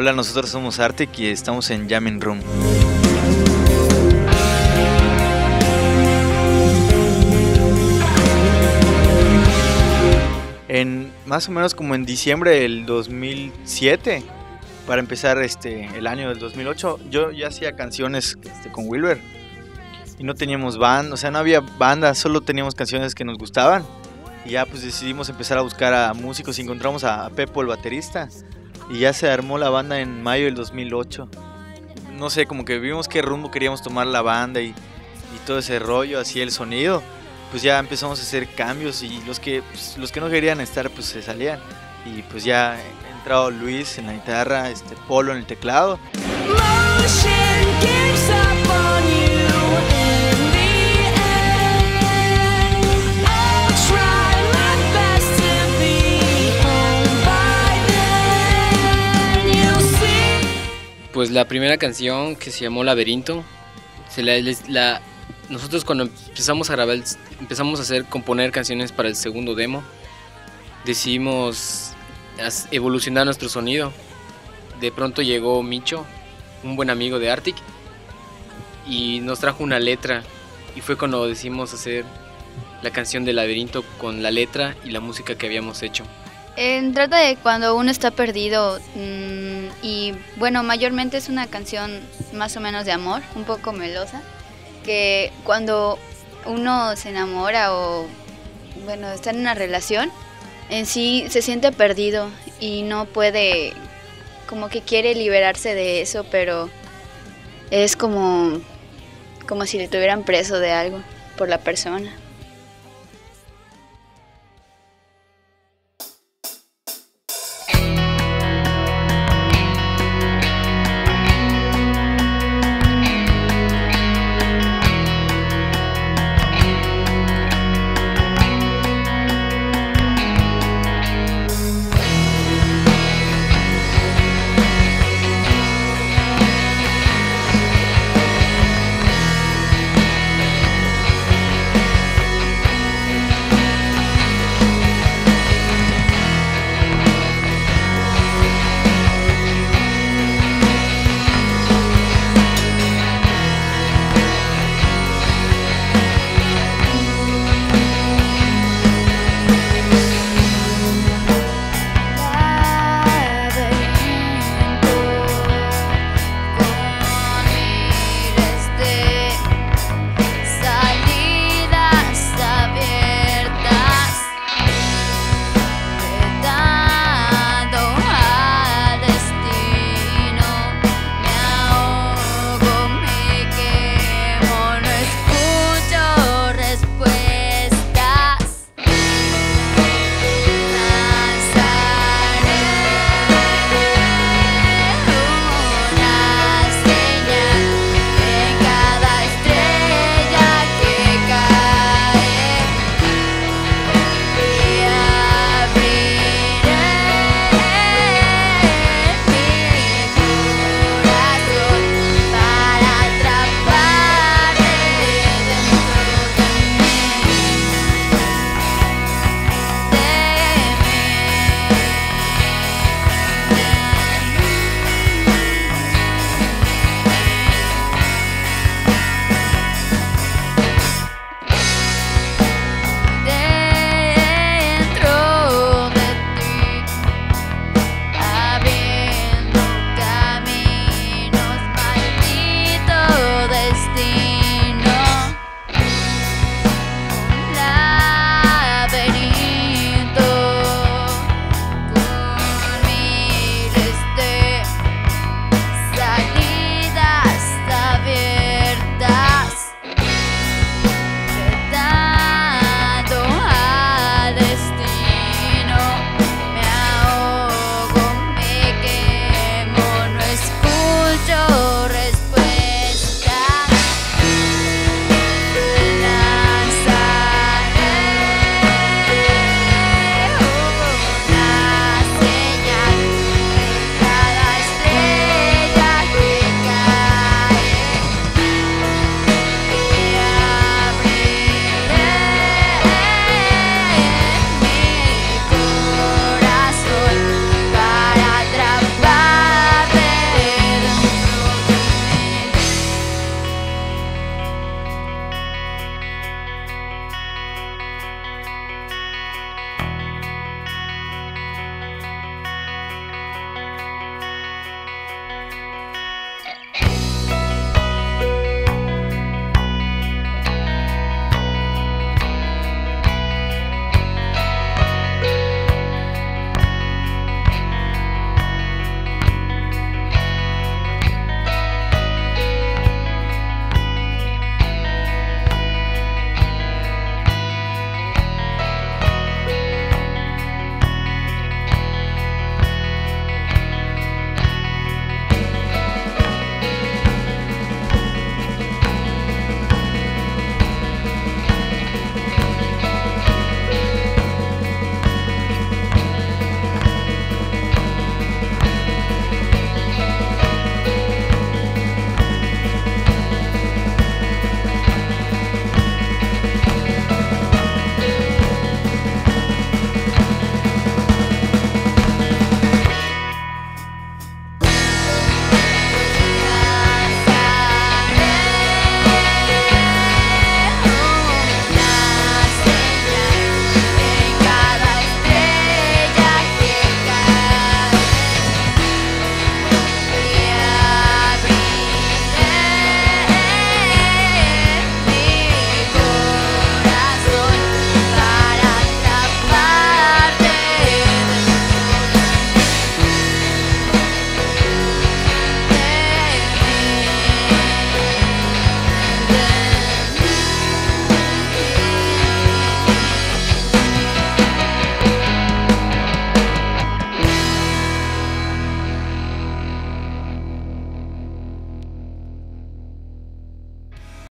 Hola, nosotros somos Arctic y estamos en Jamming Room. En más o menos como en diciembre del 2007, para empezar el año del 2008, yo ya hacía canciones con Wilber y no teníamos banda, o sea, no había banda, solo teníamos canciones que nos gustaban. Y ya pues decidimos empezar a buscar a músicos y encontramos a Pepo, el baterista, y ya se armó la banda en mayo del 2008. No sé, como que vimos qué rumbo queríamos tomar la banda y todo ese rollo, así el sonido. Pues ya empezamos a hacer cambios y los que no querían estar pues se salían. Y pues ya ha entrado Luis en la guitarra, Polo en el teclado. Pues la primera canción, que se llamó Laberinto, nosotros cuando empezamos a grabar, empezamos a componer canciones para el segundo demo, decidimos evolucionar nuestro sonido. De pronto llegó Micho, un buen amigo de Arctic, y nos trajo una letra, y fue cuando decidimos hacer la canción de Laberinto con la letra y la música que habíamos hecho. Trata de cuando uno está perdido y bueno, mayormente es una canción más o menos de amor, un poco melosa, que cuando uno se enamora o bueno, está en una relación, en sí se siente perdido y no puede, como que quiere liberarse de eso, pero es como si le tuvieran preso de algo por la persona.